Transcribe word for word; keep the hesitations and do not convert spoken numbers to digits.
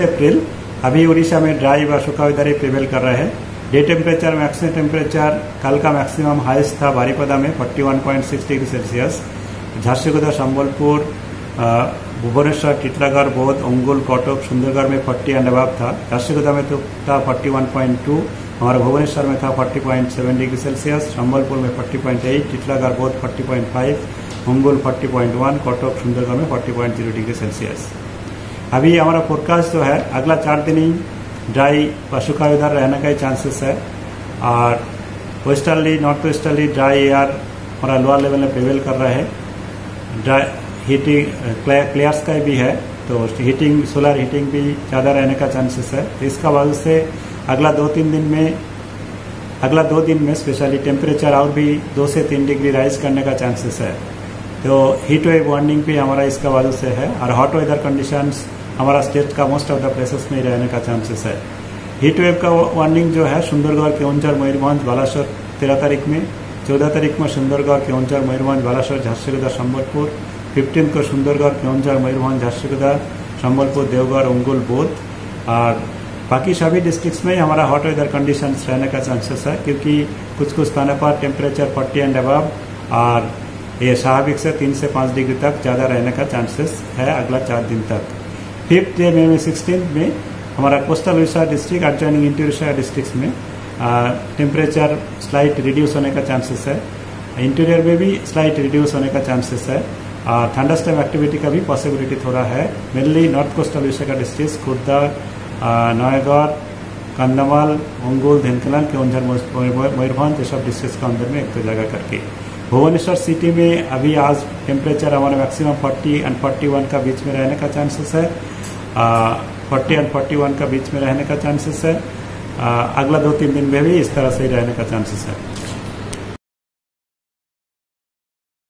अप्रैल। अभी उड़ीसा में ड्राई व सूखा वेदर ही प्रिवेल कर रहा है। डे टेम्परेचर मैक्सिमम टेम्परेचर कल का मैक्सिमम हाईएस्ट था बारिपदा में इकतालीस पॉइंट छह डिग्री सेल्सियस। झारसुगुड़ा, संबलपुर, भुवनेश्वर, टिटलागढ़, बौद्ध, अंगुल, कटक, सुंदरगढ़ में चालीस एंड अबव था। झारसुगुड़ा में तो था इकतालीस पॉइंट दो, हमारा भुवनेश्वर में था चालीस पॉइंट सात डिग्री सेल्सियस, संबलपुर में चालीस पॉइंट आठ, टिटलागढ़, बौद्ध चालीस पॉइंट पाँच, अंगुल चालीस पॉइंट एक, कटक, सुंदरगढ़ में चालीस पॉइंट शून्य डिग्री सेल्सियस। अभी हमारा फोरकास्ट जो है अगला चार दिन ही ड्राई व सूखा वेदर रहने का ही चांसेस है। और westerly north westerly dry air हमारा लोअर लेवल में प्रिवेल कर रहा है। ड्राई हीटिंग क्लियर स्काई भी है, तो हीटिंग सोलर हीटिंग भी ज़्यादा रहने का चांसेस है। तो इसका वजह से अगला दो तीन दिन में अगला दो दिन में स्पेशली टेम्परेचर और भी दो से तीन डिग्री राइज करने का चांसेस है। तो हीट वेव वार्निंग भी हमारा इसका वजह से है। और हॉट वेदर कंडीशंस हमारा स्टेट का मोस्ट ऑफ द प्लेसेस में रहने का चांसेस है। हीट वेव का वार्निंग जो है सुंदरगढ़, केवंझर, मयूरभंज, बालासोर तेरह तारीख में, चौदह तारीख में सुंदरगढ़, केवंझर, मयूरभंज, बालासोर, झारसुगुड़ा, संबलपुर, फिफ्टीन को सुंदरगढ़, केवंझर, मयूरभंज, झारसुगुड़ा, संबलपुर, देवगढ़, अंगुल, बौद्ध। और बाकी सभी डिस्ट्रिक्ट्स में हमारा हॉट वेदर कंडीशंस रहने का चांसेस है, क्योंकि कुछ कुछ स्थानों पर टेम्परेचर चालीस एंड अबव और ये स्वाभाविक से तीन से पाँच डिग्री तक ज़्यादा रहने का चांसेस है अगला चार दिन तक। फिफ्थ डे में सिक्सटीन में हमारा coastal Orissa district adjoining interior districts में टेम्परेचर स्लाइट रिड्यूस होने का चांसेस है। इंटीरियर में भी स्लाइट रिड्यूस होने का चांसेस है। और थंडरस्टॉर्म एक्टिविटी का भी पॉसिबिलिटी थोड़ा है। मेनली नॉर्थ कोस्टल उड़ीसा का डिस्ट्रिक्ट खुर्दा, नयागढ़, कंधमाल, अंगुल, धेनकलान, केवंझर, मयूरभंज, ये सब डिस्ट्रिक्ट का अंदर में एक दो जगह करके। भुवनेश्वर सिटी में अभी आज टेम्परेचर हमारा मैक्सिमम चालीस एंड इकतालीस का बीच में रहने का चांसेस है। चालीस एंड इकतालीस का बीच में रहने का चांसेस है। आ, अगला दो तीन दिन में भी इस तरह से ही रहने का चांसेस है।